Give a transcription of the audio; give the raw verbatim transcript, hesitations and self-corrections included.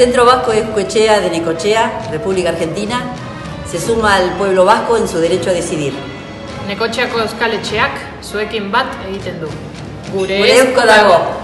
Centro Vasco Euskoetxea de Necochea, República Argentina, se suma al pueblo vasco en su derecho a decidir. Nekotxeako Euskal Etxeak zuekin bat egiten du. Gure eusko dago!